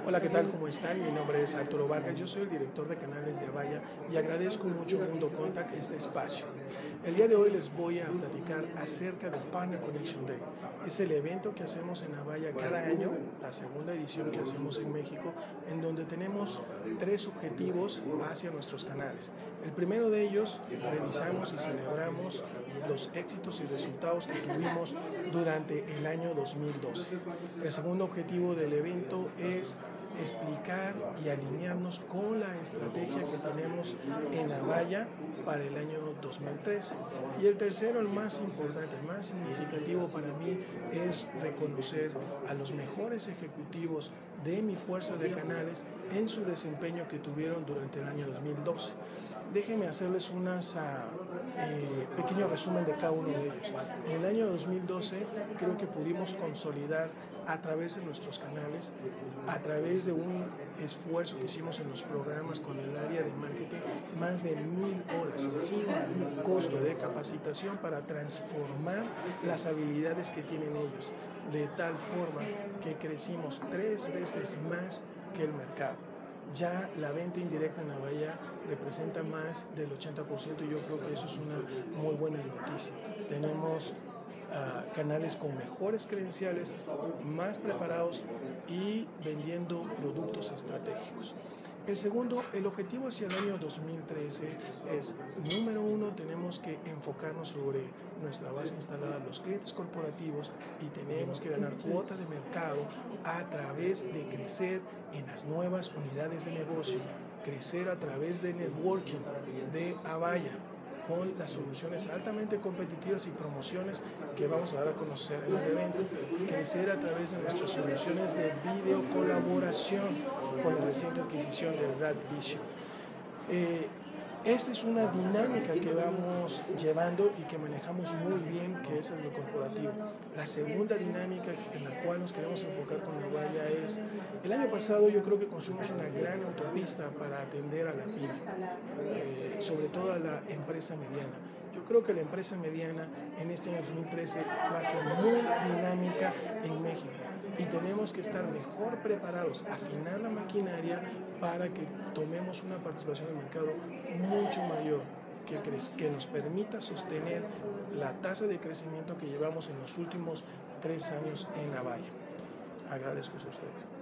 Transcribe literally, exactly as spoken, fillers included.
Hola, ¿qué tal? ¿Cómo están? Mi nombre es Arturo Vargas, yo soy el director de canales de Avaya y agradezco mucho a Mundo Contact este espacio. El día de hoy les voy a platicar acerca del Partner Connection Day. Es el evento que hacemos en Avaya cada año, la segunda edición que hacemos en México, en donde tenemos tres objetivos hacia nuestros canales. El primero de ellos, revisamos y celebramos los éxitos y resultados que tuvimos durante el año dos mil doce. El segundo objetivo del evento es explicar y alinearnos con la estrategia que tenemos en Avaya para el año dos mil trece. Y el tercero, el más importante, el más significativo para mí, es reconocer a los mejores ejecutivos de mi fuerza de canales en su desempeño que tuvieron durante el año dos mil doce. Déjenme hacerles un uh, eh, pequeño resumen de cada uno de ellos. En el año dos mil doce creo que pudimos consolidar a través de nuestros canales, a través de un esfuerzo que hicimos en los programas con el área de marketing, más de mil horas sin costo de capacitación para transformar las habilidades que tienen ellos, de tal forma que crecimos tres veces más que el mercado. Ya la venta indirecta en Avaya representa más del ochenta por ciento y yo creo que eso es una muy buena noticia. Tenemos uh, canales con mejores credenciales, más preparados y vendiendo productos estratégicos. El segundo, el objetivo hacia el año dos mil trece es, número uno, tenemos que enfocarnos sobre nuestra base instalada, los clientes corporativos, y tenemos que ganar cuota de mercado a través de crecer en las nuevas unidades de negocio, crecer a través de networking de Avaya, con las soluciones altamente competitivas y promociones que vamos a dar a conocer en el evento, crecer a través de nuestras soluciones de video colaboración con la reciente adquisición de Rad Vision. Eh, esta es una dinámica que vamos llevando y que manejamos muy bien, que es el corporativo. La segunda dinámica en la cual nos queremos enfocar con Avaya es, el año pasado yo creo que construimos una gran autopista para atender a la pyme, eh, sobre todo a la empresa mediana. Yo creo que la empresa mediana en este año dos mil trece va a ser muy dinámica en México y tenemos que estar mejor preparados, afinar la maquinaria para que tomemos una participación en el mercado mucho mayor, que, que nos permita sostener la tasa de crecimiento que llevamos en los últimos tres años en Avaya. Agradezco a ustedes.